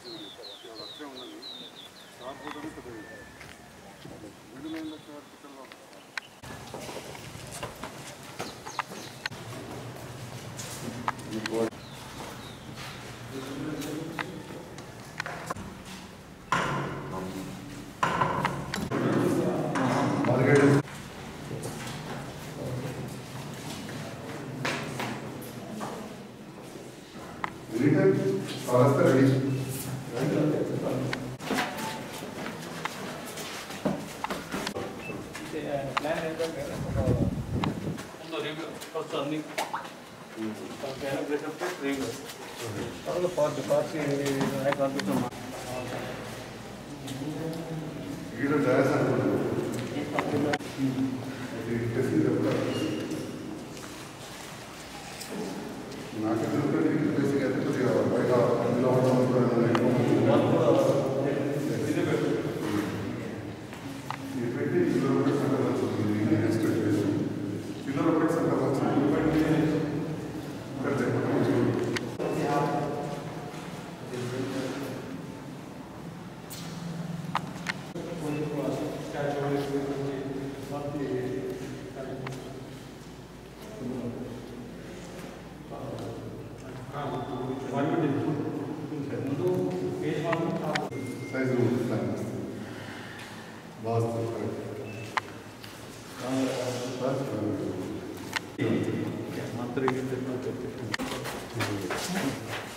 లక్ష్యం ఉన్నది షార్ట్ పోతేనే పెద్దది మిడిల్ లైన్ లక్ష్యం కిచెన్లో రెడీ ప్లాన్ ఏంటంటే రివ్యూ ఫస్ట్ అన్ని రివ్యూ తర్వాత పార్టీ పంపిస్తున్నాం వీడియో డయాస్ నాకైతే బేసిక్ అయితే కొద్దిగా బయట అందులో పెట్టి చిల్లర ఒకటి సంకల్పం వస్తుంది చిల్లర ఒకటి సంకల్పం సైజు వాస్తు మంత్రి